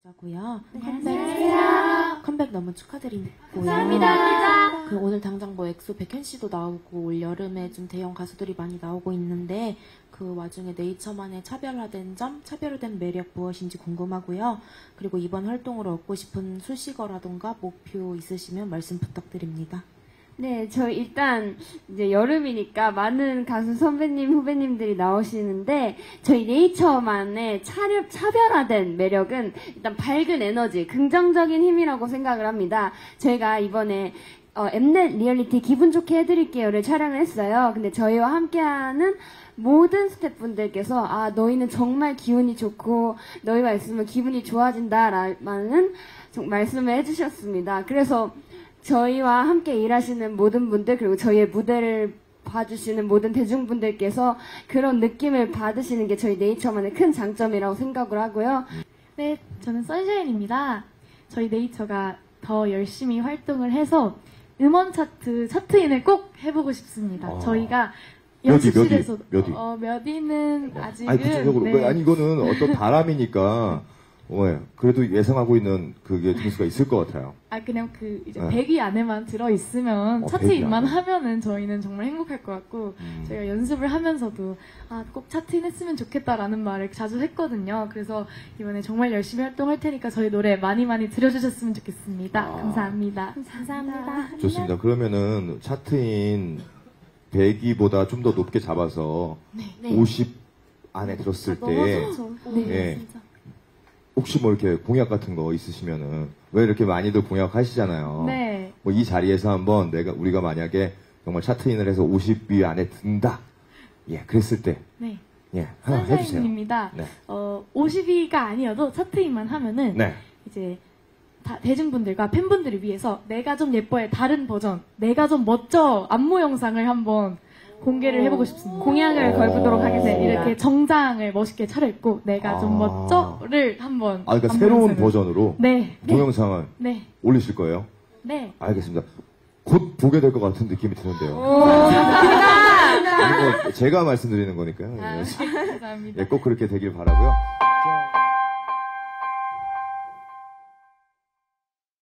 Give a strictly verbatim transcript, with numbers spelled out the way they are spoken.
고요. 안녕하세요. 컴백 너무 축하드리고요. 감사합니다. 그 오늘 당장 뭐 엑소 백현씨도 나오고 올 여름에 좀 대형 가수들이 많이 나오고 있는데 그 와중에 네이처만의 차별화된 점, 차별화된 매력 무엇인지 궁금하고요. 그리고 이번 활동으로 얻고 싶은 수식어라던가 목표 있으시면 말씀 부탁드립니다. 네, 저 일단 이제 여름이니까 많은 가수 선배님, 후배님들이 나오시는데 저희 네이처만의 차려, 차별화된 매력은 일단 밝은 에너지, 긍정적인 힘이라고 생각을 합니다. 저희가 이번에 어, 엠넷 리얼리티 기분 좋게 해드릴게요를 촬영을 했어요. 근데 저희와 함께하는 모든 스태프분들께서 아 너희는 정말 기운이 좋고 너희가 있으면 기분이 좋아진다라는 말씀을 해주셨습니다. 그래서 저희와 함께 일하시는 모든 분들 그리고 저희의 무대를 봐주시는 모든 대중분들께서 그런 느낌을 받으시는 게 저희 네이처만의 큰 장점이라고 생각을 하고요. 네, 저는 선샤인입니다. 저희 네이처가 더 열심히 활동을 해서 음원 차트, 차트인을 꼭 해보고 싶습니다. 아. 저희가 몇 위, 연습실에서 몇 위? 어, 몇 위는 아직은 아니 구체적으로 네. 아니 이거는 어떤 바람이니까 어, 그래도 예상하고 있는 그게 점수가 있을 것 같아요. 아 그냥 그 이제 네. 백 위 안에만 들어 있으면 어, 차트인만 백 위 안에. 하면은 저희는 정말 행복할 것 같고 음. 저희가 연습을 하면서도 아 꼭 차트인 했으면 좋겠다라는 말을 자주 했거든요. 그래서 이번에 정말 열심히 활동할 테니까 저희 노래 많이 많이 들어주셨으면 좋겠습니다. 아. 감사합니다. 감사합니다. 좋습니다. 그러면은 차트인 백 위보다 좀 더 높게 잡아서 네. 오십 안에 들었을 때 네. 예. 혹시 뭐 이렇게 공약 같은 거 있으시면은 왜 이렇게 많이들 공약하시잖아요. 네. 뭐 이 자리에서 한번 내가 우리가 만약에 정말 차트인을 해서 오십 위 안에 든다. 예, 그랬을 때 네. 예, 하나 해주세요. 선샤인입니다. 네. 어, 오십 위가 아니어도 차트인만 하면은 네. 이제 다 대중분들과 팬분들을 위해서 내가 좀 예뻐의 다른 버전, 내가 좀 멋져 안무 영상을 한번 공개를 해보고 싶습니다. 공약을 오. 걸도록 하겠습니다. 네, 이렇게 정장을 멋있게 차려입고 내가 좀 아. 멋져를 한번 아, 그러니까 안무 새로운 영상을. 버전으로 네, 네, 동영상을 네, 올리실 거예요? 네. 알겠습니다. 곧 보게 될 것 같은 느낌이 드는데요. 감사합니다. 아니, 뭐 제가 말씀드리는 거니까요. 아, 예. 네, 감사합니다. 예, 꼭 그렇게 되길 바라고요. 자.